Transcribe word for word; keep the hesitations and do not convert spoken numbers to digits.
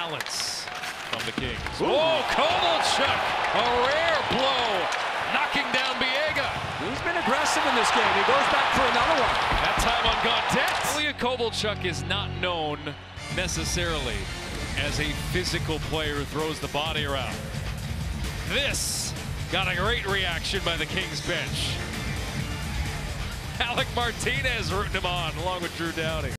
balance from the Kings. Oh, Kovalchuk, a rare blow, knocking down Biega. He's been aggressive in this game. He goes back for another one. That time on Gaudette. Ilya Kovalchuk is not known necessarily as a physical player who throws the body around. This got a great reaction by the Kings bench. Alec Martinez rooting him on along with Drew Dowdy.